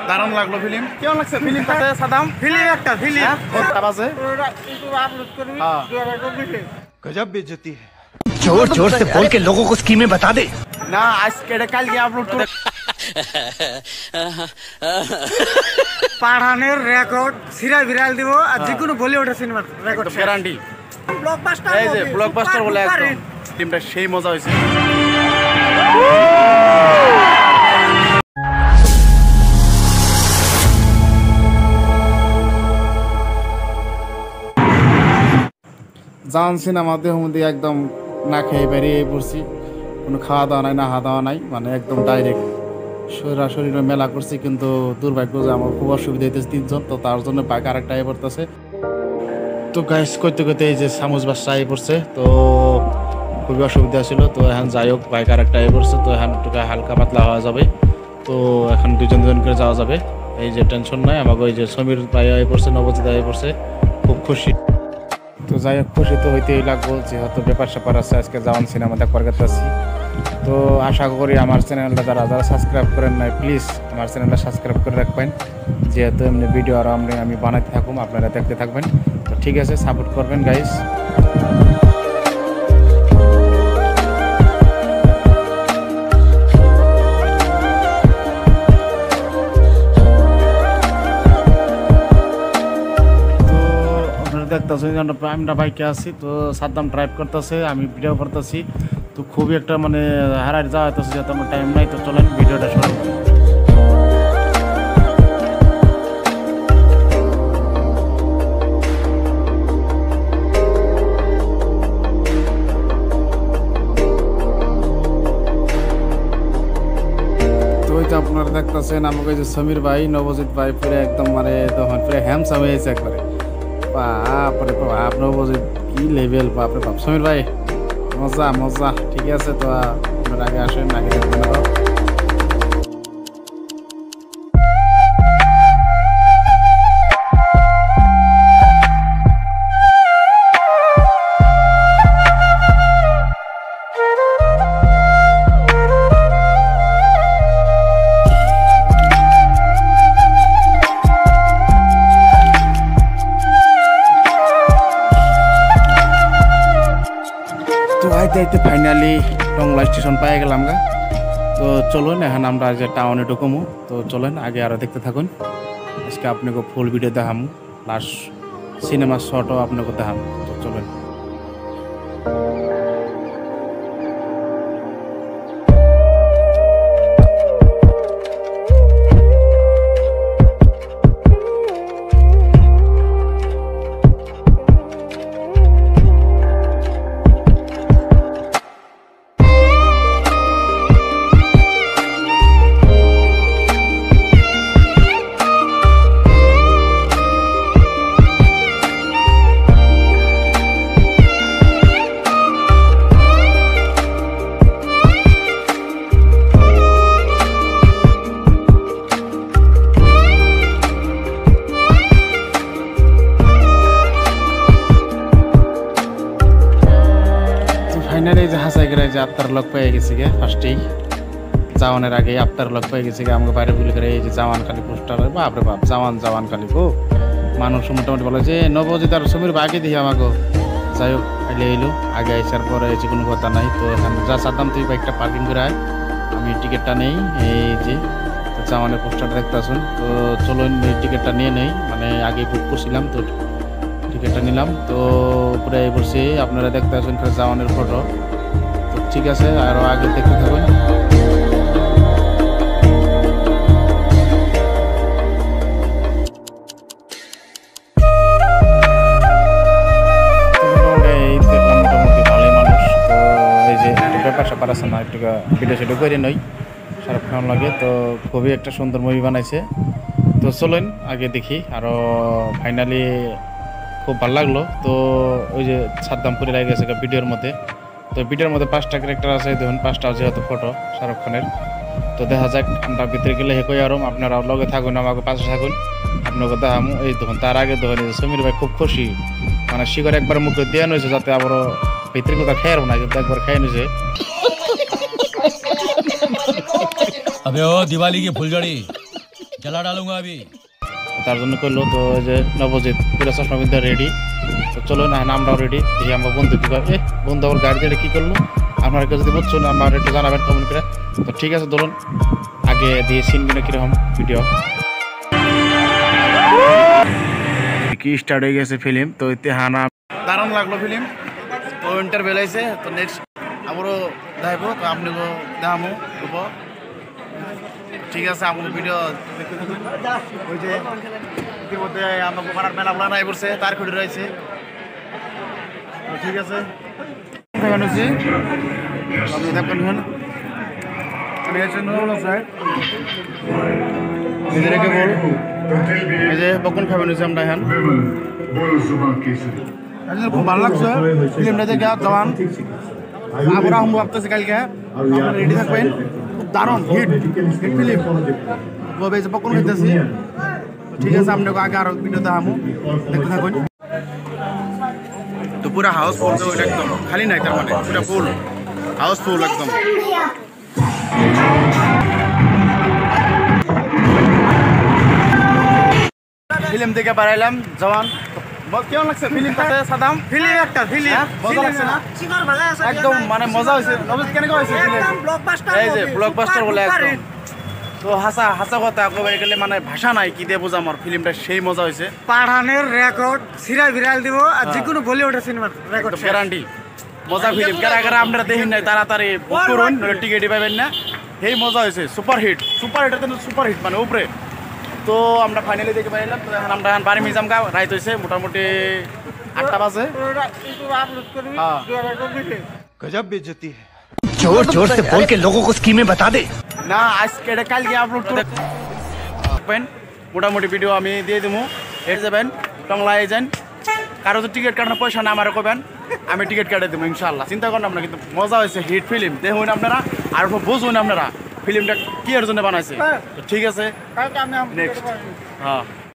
দারুণ লাগলো ফিল্ম। কেমন লাগছে ফিল্মটাতে সাদাম? ফিল্ম একটা ফিল্ম আছে আপলোড করবি গজব বেইজ্জতি है। जोर जोर से बोल के लोगों को स्कीमें बता दे ना। आज के कल के अपलोड कर পাঠানের রেকর্ড সিরা ভাইরাল দিব আর যে কোনো বলিউড সিনেমার রেকর্ড গ্যারান্টি। ব্লকবাস্টার এই যে ব্লকবাস্টার বলে একদম টিমটা সেই মজা হইছে। জান সিনেমাতে হুমদি একদম না খেয়ে বেরিয়ে পড়ছি, কোনো খাওয়া দাওয়া নাই, না হাওয়া দাওয়া নাই, মানে একদম ডাইরেক্ট শরীরে মেলা করছি। কিন্তু দুর্ভাগ্য যে আমার খুব অসুবিধা হইতেছে 3 জন, তো তার জন্য বাইক আরেকটা আই পড়তেছে। তো গাইস করতে করতে এই যে সামুজ বাসটা আই পড়ছে, তো খুবই অসুবিধা ছিল। তো এখন যাই হোক বাইক আরেকটা আই পড়ছে, তো এখন একটু হালকা পাতলা হওয়া যাবে। তো এখন দুজন করে যাওয়া যাবে, এই যে টেনশন নাই। আমাকে ওই যে সমীর ভাই আই পড়ছে, নবজিৎ আই পড়ছে, খুব খুশি। তো যাই হোক খুশি তো হইতেই লাগবো, যেহেতু ব্যাপার স্যাপার আছে, আজকে জওয়ান সিনেমা দেখবার করতেছি। তো আশা করি আমার চ্যানেলটা যারা সাবস্ক্রাইব করেন নাই প্লিজ আমার চ্যানেলটা সাবস্ক্রাইব করে রাখবেন, যেহেতু এমনি ভিডিও আর আমি বানাতে থাকুন, আপনারা দেখতে থাকবেন। তো ঠিক আছে, সাপোর্ট করবেন গাইস। দেখতেছি আমরা বাইকে আছি, তো সাদ্দাম ড্রাইভ করতেছে, আমি ভিডিও করতেছি। তো খুবই একটা মানে হারাই যাওয়া হইতেছে, যেহেতু আমার টাইম নাই। তো চলেন ভিডিওটা শুরু করি। তো ওই যে আপনারা দেখতেছেন আমাকে যে সমীর ভাই, নবজিৎ ভাই পুরো একদম মানে তখন পুরো হ্যামসাম হয়েছে একবারে। বাপরে বাপ, নবজিৎ কি লেভেল, বাপরে বাপ। সমীর ভাই মজা মজা, ঠিক আছে। তো আপনার আগে আসেন, আগে দেখবেন আরো। যাইতে ফাইনালি টংলা স্টেশন পেয়ে গেলাম গা। তো চলুন এখন আমরা যে টাউনে ঢুকমু। তো চলেন আগে আরো দেখতে থাকুন। আজকে আপনাকে ফুল ভিডিও দেখামু, লাস্ট সিনেমা শটও আপনাকে দেখামু। তো চলেন। ফাইনালি যে হাসাই করে যে আপনার লোক পেয়ে গেছি গে, ফার্স্টেই জাওয়ানের আগে আপনার লোক পেয়ে গেছি গে। আমাকে বাইরে গুলি করে এই যে জাওয়ান খালি পোস্টার, বাপরে বাপ, জাওয়ান খালি গো। মানুষ মোটামুটি বলে যে নবজিৎ আর সমীর আগে দিই আমাকে। যাই হোক আইলে এলো, আগে আইসার পরে যে কোনো কথা নাই। তো এখানে যা চাতাম তুই বাইকটা পার্কিং করে আয়, আমি টিকিটটা নেই। এই যে জাওয়ানের পোস্টার দেখতে আসুন। তো চলুন টিকিটটা নিয়ে নেই, মানে আগে বুক করছিলাম, তো টিকিটটা নিলাম। তো পুরো এই বসে আপনারা দেখতে আসুন জাওয়ানের ফটো। তো ঠিক আছে, আরও আগে দেখতে থাকুন। মোটামুটি ভালোই মানুষ। তো এই যে ব্যাপার স্যাপার আছে না, একটু ভিডিও করে নই, শাহরুখ খান লাগে। তো খুবই একটা সুন্দর মুভি বানাইছে। তো চলুন আগে দেখি। আরও ফাইনালি খুব ভালো লাগলো। তো ওই যে সাদ্দাম পুরি লাগে গেছে ভিডিওর মধ্যে। তো ভিডিওর মধ্যে 5টা ক্যারেক্টার আছে, দেখুন 5টা যেহেতু ফটো শাহরুখ খানের। তো দেখা যাক, আমরা ভিতরে গেলে হেকই আরম, আপনারা লগে থাকুন, আমাকে পাশে থাকুন, আপনাকে দেখামু। এই দেখুন তার আগে দেখুন সমীর ভাই খুব খুশি, মানে শিকড় একবার মুখে দেওয়া হয়েছে যাতে আবারও ভিতরে কোথাও খেয়ে না, কিন্তু একবার খেয়ে নিয়েছে। अबे ओ दिवाली की फुलझड़ी जला डालूंगा अभी। তার জন্য করলো তো ওই যে নবজিৎ পুরো চশমা কিন্তু রেডি। তো চলো না আমরাও রেডি। এই আমার বন্ধু কি করে বন্ধু আমার গাড়ি দিয়ে কি করলো আপনারা কেউ যদি বুঝছো না আমার একটু জানাবেন কমেন্ট করে। তো ঠিক আছে ধরুন আগে দিয়ে সিনগুলো কীরকম ভিডিও কি স্টার্ট হয়ে গেছে ফিল্ম। তো এতে হানা দারুণ লাগলো ফিল্ম। তো ইন্টারভেল আছে তো নেক্সট আমারও দেখাবো তো আপনাকে দেখাবো ঠিক আছে আমার ভিডিও ওই যে ইতিমধ্যে আমরা বোকার মেলা বলা নাই পড়ছে তার খুঁড়ি রয়েছে ঠিক আছে আপনি দেখবেন নিজেকে বল এই যে বকুন খাবেন হয়েছে আমরা এখন খুব ভালো লাগছে ফিল্মটা দেখে জওয়ান আমরা আমি ভাবতেছি কালকে রেডি থাকবেন খুব দারুণ হিট ফিল্ম ববে যে বকুন খাইতেছি ঠিক আছে আপনাকে আগে আরো ভিডিও দেখাবো দেখতে থাকুন। তো পুরা হাউসফুল তো একদম খালি নাই তার মানে পুরা ফুল হাউসফুল একদম। ফিল্ম দেখে বাড়াইলাম জওয়ান কেমন লাগছে ফিল্মটাতে সাদাম ফিল্ম একটা ফিল্ম মজা লাগছে না একদম মানে মজা হয়েছে নবজিৎ কেন হয়েছে এই যে ব্লকবাস্টার বলে একদম। তো হাসা হাসা কথা একবারে গেলে মানে ভাষা নাই কি দিয়ে বোঝা আমার ফিল্মটা সেই মজা হয়েছে পাঠানের রেকর্ড সিরা বিরাল দিব আর যে কোনো বলিউডের সিনেমার রেকর্ড গ্যারান্টি মজা ফিল্ম কারা কারা আপনারা দেখেন নাই তাড়াতাড়ি বুক করুন টিকিটই পাবেন না সেই মজা হয়েছে সুপার হিট সুপার হিট মানে উপরে। তো আমরা ফাইনালি দেখে পাইলাম তো এখন আমরা বাড়ি মিজাম গা রাইত হয়েছে মোটামুটি 8টা বাজে। गजब बेइज्जती है। जोर जोर से बोल के लोगों को स्कीमें बता दे। না আজকে এটা কালকে আপলোড করবেন মোটামুটি ভিডিও আমি দিয়ে দেবো এসে যাবেন টংলায় যান কারো তো টিকিট কাটানোর পয়সা না আমারও করবেন আমি টিকিট কাটে দেবো ইনশাল্লাহ চিন্তা করেন আপনারা কিন্তু মজা হয়েছে হিট ফিল্ম দেখুন আপনারা আর বুঝুন আপনারা ফিল্মটা কি এর জন্য বানাইছে। ঠিক আছে নেক্সট হ্যাঁ।